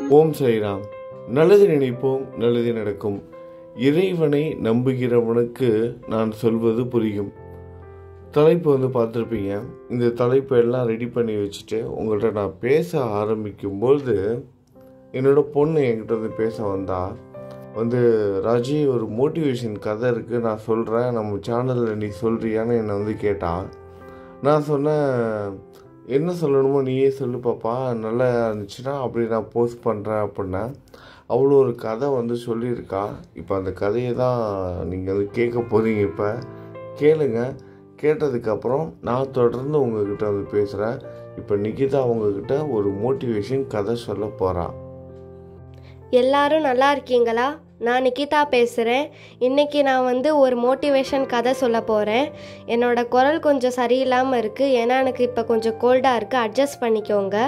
ஓம் சாய்ராம். நல்லது நினைப்போம், நல்லது நடக்கும். இறைவனை நம்புகிறவனுக்கு நான் சொல்வது புரியும். தலைப்பு பார்த்துருப்பீங்க. இந்த தலைப்பை எல்லாம் ரெடி பண்ணி வச்சுட்டு உங்கள்கிட்ட நான் பேச ஆரம்பிக்கும்போது என்னோட பொண்ணு என்கிட்ட பேச வந்தால் ராஜி, ஒரு மோட்டிவேஷன் கதை இருக்குது, நான் சொல்கிறேன், நம்ம சேனலில் நீ சொல்கிறியான்னு என்னை கேட்டான். நான் சொன்னேன், என்ன சொல்லணுமோ நீயே சொல்லு பாப்பா, நல்லா இருந்துச்சுன்னா அப்படி நான் போஸ்ட் பண்ணுறேன் அப்படின்னா. அவ்வளோ ஒரு கதை சொல்லியிருக்கா. இப்போ அந்த கதையை தான் நீங்கள் கேட்க போகிறீங்க. இப்போ கேளுங்க. கேட்டதுக்கப்புறம் நான் தொடர்ந்து உங்ககிட்ட பேசுகிறேன். இப்போ நிகிதா உங்ககிட்ட ஒரு மோட்டிவேஷன் கதை சொல்ல போகிறான். எல்லாரும் நல்லா இருக்கீங்களா? நான் நிகிதா பேசுகிறேன். இன்றைக்கி நான் ஒரு மோட்டிவேஷன் கதை சொல்ல போகிறேன். என்னோடய குரல் கொஞ்சம் சரியில்லாமல் இருக்குது, ஏன்னா எனக்கு இப்போ கொஞ்சம் கோல்டாக இருக்குது, அட்ஜஸ்ட் பண்ணிக்கோங்க.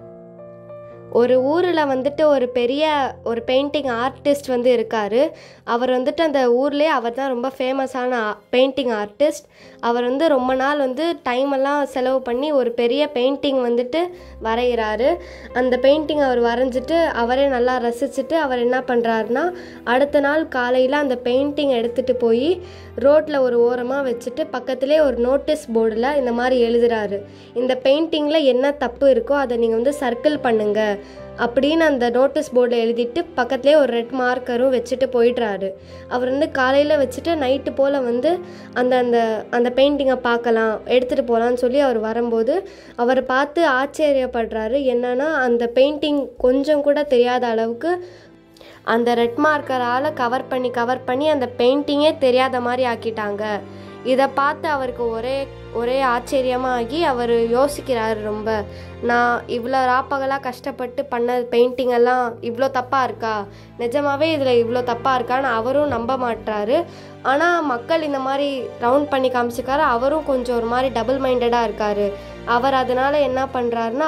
ஒரு ஊரில் ஒரு பெரிய பெயிண்டிங் ஆர்டிஸ்ட் இருக்கார். அவர் அந்த ஊர்லேயே அவர் தான் ரொம்ப ஃபேமஸான பெயிண்டிங் ஆர்டிஸ்ட். அவர் ரொம்ப நாள் டைமெல்லாம் செலவு பண்ணி ஒரு பெரிய பெயிண்டிங் வரைகிறாரு. அந்த பெயிண்டிங் அவர் வரைஞ்சிட்டு அவரே நல்லா ரசிச்சுட்டு அவர் என்ன பண்ணுறாருனா, அடுத்த நாள் காலையில் அந்த பெயிண்டிங் எடுத்துகிட்டு போய் ரோட்டில் ஒரு ஓரமாக வச்சுட்டு பக்கத்துலேயே ஒரு நோட்டீஸ் போர்டில் இந்த மாதிரி எழுதுறாரு. இந்த பெயிண்டிங்கில் என்ன தப்பு இருக்கோ அதை நீங்கள் சர்க்கிள் பண்ணுங்கள் அப்படின்னு அந்த நோட்டீஸ் போர்டில் எழுதிட்டு பக்கத்துலேயே ஒரு ரெட் மார்க்கரும் வச்சுட்டு போயிடுறாரு. அவர் காலையில் வச்சுட்டு நைட்டு போல் அந்த அந்த அந்த பெயிண்டிங்கை பார்க்கலாம், எடுத்துகிட்டு போகலான்னு சொல்லி அவர் வரும்போது அவரை பார்த்து ஆச்சரியப்படுறாரு. என்னன்னா, அந்த பெயிண்டிங் கொஞ்சம் கூட தெரியாத அளவுக்கு அந்த ரெட் மார்க்கரால் கவர் பண்ணி அந்த பெயிண்டிங்கே தெரியாத மாதிரி ஆக்கிட்டாங்க. இதை பார்த்து அவருக்கு ஒரே ஆச்சரியமாகி அவர் யோசிக்கிறார். ரொம்ப, நான் இவ்வளோ ராப்பகலாக கஷ்டப்பட்டு பண்ண பெயிண்டிங் எல்லாம் இவ்வளோ தப்பாக இருக்கா, நிஜமாவே இதில் இவ்வளோ தப்பாக இருக்கான்னு அவரும் நம்ப மாட்டாரு. ஆனால் மக்கள் இந்த மாதிரி ரவுண்ட் பண்ணி காமிச்சிக்காரு. அவரும் கொஞ்சம் ஒரு மாதிரி டபுள் மைண்டடாக இருக்கார். அவர் அதனால் என்ன பண்ணுறாருன்னா,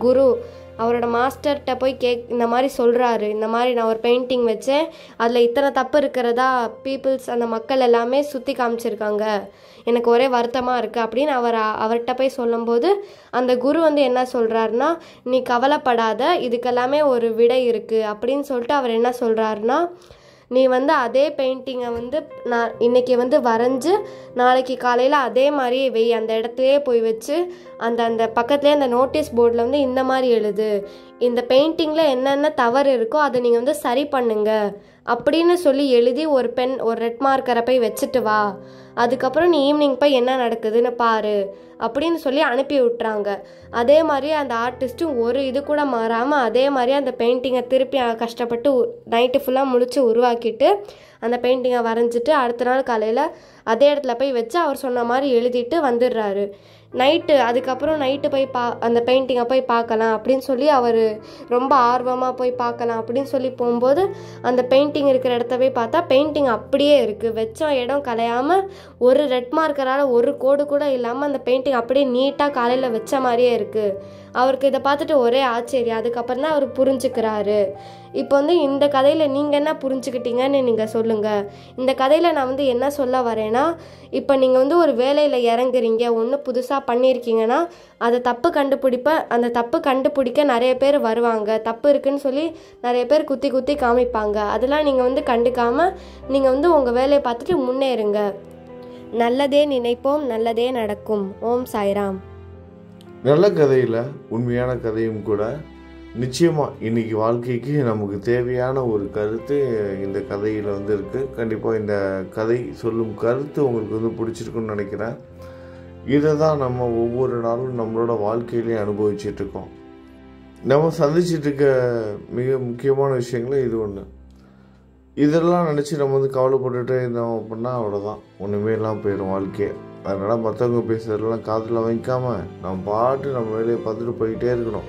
அவரோட மாஸ்டர்கிட்ட போய் இந்த மாதிரி சொல்கிறாரு. இந்த மாதிரி நான் ஒரு பெயிண்டிங் வச்சேன், அதில் இத்தனை தப்பு இருக்கிறதா பீப்புள்ஸ், அந்த மக்கள் எல்லாமே சுற்றி காமிச்சிருக்காங்க, எனக்கு ஒரே வருத்தமாக இருக்குது அப்படின்னு அவர்கிட்ட போய் சொல்லும்போது அந்த குரு என்ன சொல்கிறாருன்னா, நீ கவலைப்படாத, இதுக்கெல்லாமே ஒரு விடை இருக்குது அப்படின்னு சொல்லிட்டு அவர் என்ன சொல்கிறாருன்னா, நீ அதே பெயிண்டிங்கை நான் இன்றைக்கி வரைஞ்சி நாளைக்கு காலையில் அதே மாதிரியே வெய், அந்த இடத்துலையே போய் வச்சு அந்த பக்கத்துலேயே அந்த நோட்டீஸ் போர்டில் இந்த மாதிரி எழுது, இந்த பெயிண்டிங்கில் என்னென்ன தவறு இருக்கோ அதை நீங்கள் சரி பண்ணுங்க அப்படின்னு சொல்லி எழுதி ஒரு ரெட் மார்க்கரை போய் வச்சுட்டு வா, அதுக்கப்புறம் நீ ஈவினிங் போய் என்ன நடக்குதுன்னு பாரு அப்படின்னு சொல்லி அனுப்பி விட்டுறாங்க. அதே மாதிரி அந்த ஆர்டிஸ்ட்டும் ஒரு இது கூட மாறாமல் அதே மாதிரி அந்த பெயிண்டிங்கை திருப்பி கஷ்டப்பட்டு நைட்டு ஃபுல்லாக முழிச்சு உருவாக்கிட்டு அந்த பெயிண்டிங்கை வரைஞ்சிட்டு அடுத்த நாள் காலையில் அதே இடத்துல போய் வச்சு அவர் சொன்ன மாதிரி எழுதிட்டு வந்துடுறாரு. அதுக்கப்புறம் நைட்டு போய் அந்த பெயிண்டிங்கை போய் பார்க்கலாம் அப்படின்னு சொல்லி அவர் ரொம்ப ஆர்வமாக போய் பார்க்கலாம் அப்படின்னு சொல்லி போகும்போது அந்த பெயிண்டிங் இருக்கிற இடத்த போய் பார்த்தா பெயிண்டிங் அப்படியே இருக்குது, வச்ச இடம் கலையாமல் ஒரு ரெட் மார்க்கரால் ஒரு கோடு கூட இல்லாமல் அந்த பெயிண்டிங் அப்படியே நீட்டாக காலையில் வச்ச மாதிரியே இருக்குது. அவருக்கு இதை பார்த்துட்டு ஒரே ஆச்சரியம். அதுக்கப்புறம் தான் அவர் புரிஞ்சுக்கிறாரு. இப்போ இந்த கதையில் நீங்கள் என்ன புரிஞ்சுக்கிட்டீங்கன்னு நீங்கள் சொல்லுங்கள். இந்த கதையில் நான் என்ன சொல்ல வரேன்னா, இப்போ நீங்கள் ஒரு வேலையில் இறங்குறீங்க, ஒன்று புதுசாக பண்ணியிருக்கீங்கன்னா அதை அந்த தப்பு கண்டுபிடிக்க நிறைய பேர் வருவாங்க, தப்பு இருக்குன்னு சொல்லி நிறைய பேர் குத்தி காமிப்பாங்க. அதெல்லாம் நீங்கள் கண்டுக்காமல் நீங்கள் உங்கள் வேலையை பார்த்துட்டு முன்னேறுங்க. நல்லதே நினைப்போம், நல்லதே நடக்கும். ஓம் சாய்ராம். நல்ல கதையில் உண்மையான கதையும் கூட. நிச்சயமாக இன்றைக்கி வாழ்க்கைக்கு நமக்கு தேவையான ஒரு கருத்து இந்த கதையில் இருக்குது. கண்டிப்பாக இந்த கதை சொல்லும் கருத்து உங்களுக்கு பிடிச்சிருக்குன்னு நினைக்கிறேன். இதை தான் நம்ம ஒவ்வொரு நாளும் நம்மளோட வாழ்க்கையிலையும் அனுபவிச்சிட்ருக்கோம். நம்ம சந்திச்சிட்ருக்க மிக முக்கியமான விஷயங்களே இது ஒன்று. இதெல்லாம் நினச்சி நம்ம கவலைப்பட்டுட்டே இருந்தோம் அப்படின்னா அவ்வளோதான், ஒன்றுமே இல்லாமல் போயிடும் வாழ்க்கையை. அதனால் மற்றவங்க பேசுகிறதெல்லாம் காதில் வாங்கிக்காமல் நம்ம பாட்டு நம்ம வேலையை பார்த்துட்டு போயிட்டே இருக்கணும்.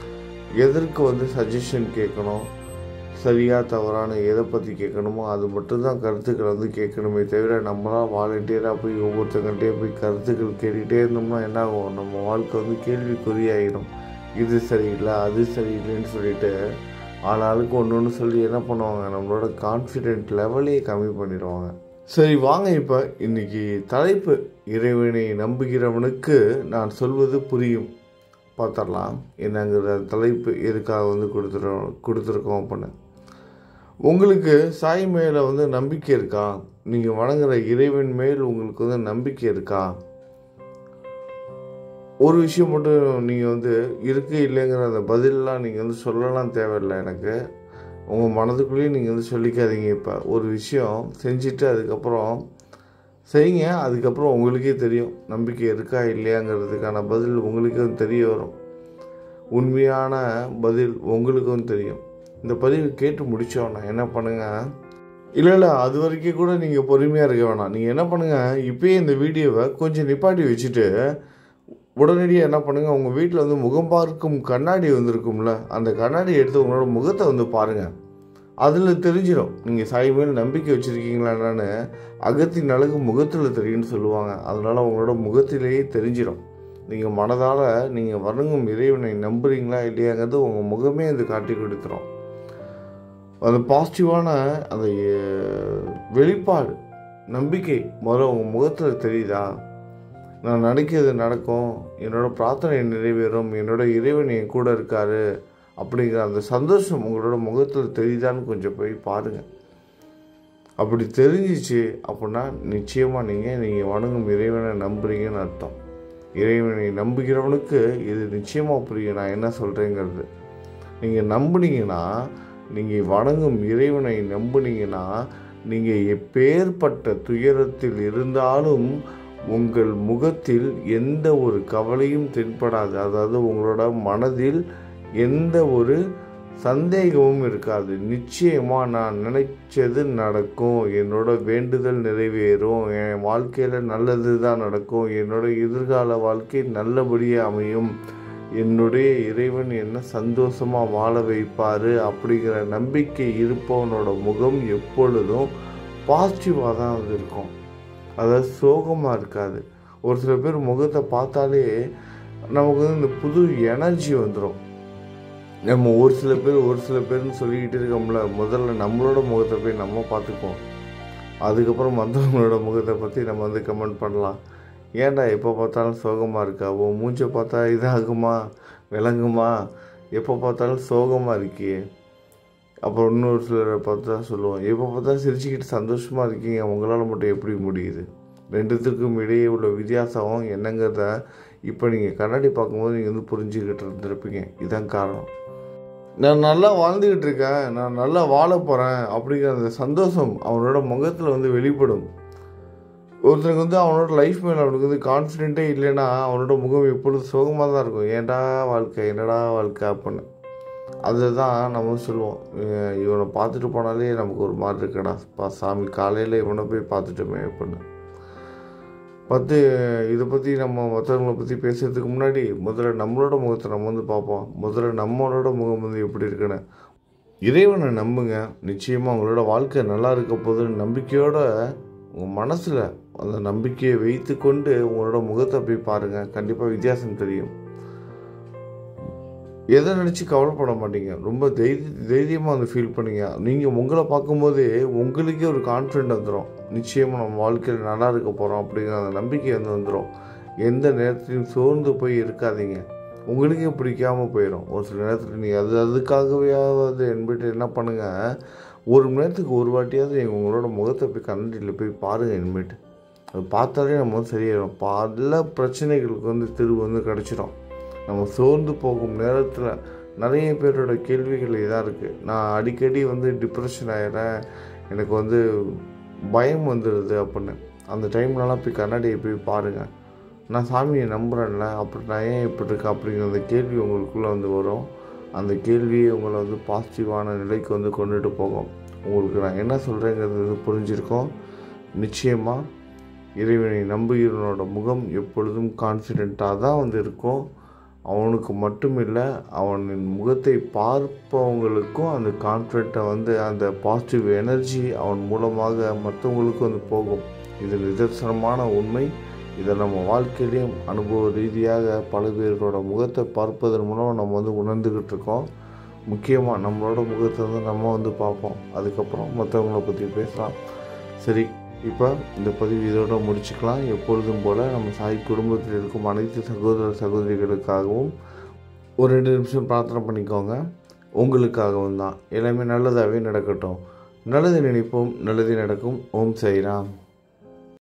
எதற்கு சஜஷன் கேட்கணும், சரியாக தவறான எதை பற்றி கேட்கணுமோ அது மட்டும்தான் கருத்துக்களை கேட்கணுமே தவிர நம்மளாம் வாலண்டியராக போய் ஒவ்வொருத்தங்கிட்டே போய் கருத்துக்கள் கேட்டுகிட்டே இருந்தோம்னா என்ன ஆகும், நம்ம வாழ்க்கை கேள்விக்குறியாயிடும். இது சரியில்லை அது சரியில்லைன்னு சொல்லிட்டு ஆளாளுக்கு ஒன்று சொல்லி என்ன பண்ணுவாங்க, நம்மளோட கான்ஃபிடென்ட் லெவலே கம்மி பண்ணிடுவாங்க. சரி வாங்க, இப்போ இன்றைக்கி தலைப்பு, இறைவனை நம்புகிறவனுக்கு நான் சொல்வது புரியும். பார்த்துடலாம். என்னங்கிற தலைப்பு எதுக்காக வந்து கொடுத்துருக்கோம் அப்படின்னு. உங்களுக்கு சாய் மேலே வந்து நம்பிக்கை இருக்கா? நீங்கள் வணங்குற இறைவன் மேல் உங்களுக்கு வந்து நம்பிக்கை இருக்கா? ஒரு விஷயம் மட்டும் நீங்கள் வந்து இருக்கு இல்லைங்கிற அந்த பதிலெலாம் நீங்கள் வந்து சொல்லலாம் தேவையில்லை. எனக்கு உங்கள் மனதுக்குள்ளேயும் நீங்கள் வந்து சொல்லிக்காதீங்க. இப்போ ஒரு விஷயம் செஞ்சுட்டு அதுக்கப்புறம் செய்யுங்க. அதுக்கப்புறம் உங்களுக்கே தெரியும் நம்பிக்கை இருக்கா இல்லையாங்கிறதுக்கான பதில் உங்களுக்கும் தெரிய வரும். உண்மையான பதில் உங்களுக்கும் தெரியும். இந்த பதிவு கேட்டு முடித்தோன்னா என்ன பண்ணுங்கள், இல்லை அது வரைக்கும் கூட நீங்கள் பொறுமையாக இருக்க வேணாம். நீங்கள் என்ன பண்ணுங்கள், இப்போயே இந்த வீடியோவை கொஞ்சம் நிப்பாட்டி வச்சுட்டு உடனடியாக என்ன பண்ணுங்கள், உங்கள் வீட்டில் வந்து முகம் பார்க்கும் கண்ணாடி வந்துருக்கும்ல, அந்த கண்ணாடி எடுத்து உங்களோட முகத்தை வந்து பாருங்கள். அதில் தெரிஞ்சிடும் நீங்கள் சாய் மேல் நம்பிக்கை வச்சுருக்கீங்களான்னு. அகத்தின் அழகு முகத்தில் தெரியும்னு சொல்லுவாங்க. அதனால் உங்களோட முகத்திலேயே தெரிஞ்சிடும். நீங்கள் மனதால் நீங்கள் வணங்கும் இறைவனை நம்புறீங்களா இல்லையாங்கிறது உங்கள் முகமே அது காட்டி கொடுத்துரும். அந்த பாசிட்டிவான அந்த வெளிப்பாடு நம்பிக்கை முதல்ல உங்கள் முகத்தில் தெரியுதா? நான் நினைக்கிறது நடக்கும், என்னோட பிரார்த்தனை நிறைவேறும், என்னோட இறைவன் என் கூட இருக்காரு அப்படிங்கிற அந்த சந்தோஷம் உங்களோட முகத்தில் தெரியுதான்னு கொஞ்சம் போய் பாருங்கள். அப்படி தெரிஞ்சிச்சு அப்படின்னா நிச்சயமாக நீங்கள் வணங்கும் இறைவனை நம்புறீங்கன்னு அர்த்தம். இறைவனை நம்புகிறவனுக்கு இது நிச்சயமாக புரியும் நான் என்ன சொல்கிறேங்கிறது. நீங்கள் நம்புனீங்கன்னா, நீங்கள் வணங்கும் இறைவனை நம்புனீங்கன்னா, நீங்கள் எப்பேற்பட்ட துயரத்தில் இருந்தாலும் உங்கள் முகத்தில் எந்த ஒரு கவலையும் தென்படாது. அதாவது உங்களோட மனதில் எந்த ஒரு சந்தேகமும் இருக்காது. நிச்சயமாக நான் நினைச்சது நடக்கும், என்னோட வேண்டுதல் நிறைவேறும், என் வாழ்க்கையில் நல்லது தான் நடக்கும், என்னோட எதிர்கால வாழ்க்கை நல்லபடியாக அமையும், என்னுடைய இறைவன் என்ன சந்தோஷமாக வாழ வைப்பார் அப்படிங்கிற நம்பிக்கை இருப்பவனோட முகம் எப்பொழுதும் பாசிட்டிவாக தான் அது இருக்கும். அதாவது சோகமாக இருக்காது. ஒரு சில பேர் முகத்தை பார்த்தாலே நமக்கு வந்து இந்த புது எனர்ஜி வந்துடும். நம்ம ஒரு சில பேர்னு சொல்லிக்கிட்டு இருக்கோம்ல, முதல்ல நம்மளோட முகத்தை போய் நம்ம பார்த்துக்குவோம். அதுக்கப்புறம் மற்றவங்களோட முகத்தை பற்றி நம்ம வந்து கமெண்ட் பண்ணலாம். ஏன்டா எப்போ பார்த்தாலும் சோகமாக இருக்கா? உன் மூஞ்சை பார்த்தா இதாகுமா விளங்குமா? எப்போ பார்த்தாலும் சோகமாக இருக்கியே. அப்புறம் இன்னொரு சிலரை பார்த்தா சொல்லுவோம், எப்போ பார்த்தாலும் சிரிச்சுக்கிட்டு சந்தோஷமாக இருக்கீங்க, உங்களால் மட்டும் எப்படி முடியுது? ரெண்டுத்துக்கும் இடையே உள்ள வித்தியாசம் என்னங்கிறத இப்போ நீங்கள் கண்ணாடி பார்க்கும்போது நீங்கள் வந்து புரிஞ்சுக்கிட்டு இருந்திருப்பீங்க. இதுதான் காரணம். நான் நல்லா வாழ்ந்துக்கிட்டு இருக்கேன், நான் நல்லா வாழ போகிறேன் அப்படிங்கிற அந்த சந்தோஷம் அவனோட முகத்தில் வந்து வெளிப்படும். ஒருத்தருக்கு வந்து அவனோட லைஃப் மேலே அவனுக்கு வந்து கான்ஃபிடென்ட்டே இல்லைன்னா அவனோட முகம் எப்பொழுதும் சோகமாக தான் இருக்கும். ஏன்டா வாழ்க்கை, என்னடா வாழ்க்கை அப்படின்னு. அதுதான் நம்ம சொல்லுவோம், இவனை பார்த்துட்டு போனாலே நமக்கு ஒரு மாதிரி இருக்கடா சாமி, காலையில் இவனை போய் பார்த்துட்டோமே அப்படின்னு. இதை பற்றி நம்ம மற்றவங்களை பற்றி பேசுகிறதுக்கு முன்னாடி முதல்ல நம்மளோட முகத்தை நம்ம வந்து பார்ப்போம். முதல்ல நம்மளோட முகம் வந்து எப்படி இருக்குன்னு. இறைவனை நம்புங்க, நிச்சயமாக உங்களோட வாழ்க்கை நல்லா இருக்க போதுன்னு நம்பிக்கையோட உங்கள் மனசில் அந்த நம்பிக்கையை வைத்து கொண்டு உங்களோட முகத்தை போய் பாருங்கள். கண்டிப்பாக வித்தியாசம் தெரியும். எதை நினச்சி கவலைப்பட மாட்டீங்க, ரொம்ப தைரியமாக வந்து ஃபீல் பண்ணீங்க. நீங்கள் உங்களை பார்க்கும்போதே உங்களுக்கே ஒரு கான்ஃபிடென்ட் வந்துடும். நிச்சயமாக நம்ம வாழ்க்கையில் நல்லா இருக்க போகிறோம் அப்படிங்கிற அந்த நம்பிக்கை வந்து வந்துடும். எந்த நேரத்துலையும் சோர்ந்து போய் இருக்காதீங்க. உங்களுக்கே பிடிக்காமல் போயிடும். ஒரு சில நேரத்தில் நீங்கள் அதுக்காகவேயாவது என்பிட்டு என்ன பண்ணுங்கள், ஒரு மணி நேரத்துக்கு ஒரு வாட்டியாவது உங்களோட முகத்தை போய் கண்ணாடியில் போய் பாருங்கள். என்பிட்டு அது பார்த்தாலே நம்ம வந்து சரியாயிடும். பல பிரச்சனைகளுக்கு வந்து தீர்வு வந்து கிடச்சிடும். நம்ம சோர்ந்து போகும் நேரத்தில் நிறைய பேரோட கேள்விகள் இதாக இருக்குது. நான் அடிக்கடி வந்து டிப்ரெஷன் ஆகிறேன், எனக்கு வந்து பயம் வந்துடுது அப்படின்னு. அந்த டைம்லலாம் போய் கண்ணாடியை போய் பாருங்கள். நான் சாமியை நம்புகிறேன்ல, அப்படி நான் ஏன் இப்படி இருக்கேன் அப்படிங்கிற அந்த கேள்வி உங்களுக்குள்ளே வந்து வரும். அந்த கேள்வியை உங்களை வந்து பாசிட்டிவான நிலைக்கு வந்து கொண்டுட்டு போகும். உங்களுக்கு நான் என்ன சொல்கிறேங்கிறது வந்து புரிஞ்சிருக்கோம். நிச்சயமாக இறைவனை நம்புகிறவனோட முகம் எப்பொழுதும் கான்ஃபிடெண்ட்டாக தான் வந்து இருக்கும். அவனுக்கு மட்டும் இல்லை, அவனின் முகத்தை பார்ப்பவங்களுக்கும் அந்த கான்ஃபிடென்ட்டை வந்து அந்த பாசிட்டிவ் எனர்ஜி அவன் மூலமாக மற்றவங்களுக்கும் வந்து போகும். இது நிதர்சனமான உண்மை. இதை நம்ம வாழ்க்கையிலையும் அனுபவ ரீதியாக பல பேரோட முகத்தை பார்ப்பதன் மூலம் நம்ம வந்து உணர்ந்துக்கிட்டு இருக்கோம். முக்கியமாக நம்மளோட முகத்தை வந்து நம்ம வந்து பார்ப்போம். அதுக்கப்புறம் மற்றவங்கள பற்றி பேசலாம். சரி, இப்போ இந்த பதிவு இதோட முடிச்சுக்கலாம். எப்பொழுதும் போல் நம்ம சாய் குடும்பத்தில் இருக்கும் அனைத்து சகோதர சகோதரிகளுக்காகவும் ஒரு 2 நிமிஷம் பிரார்த்தனை பண்ணிக்கோங்க. உங்களுக்காகவும் தான். எல்லாமே நல்லதாகவே நடக்கட்டும். நல்லது நினைப்போம், நல்லது நடக்கும். ஓம் சாய்ராம்.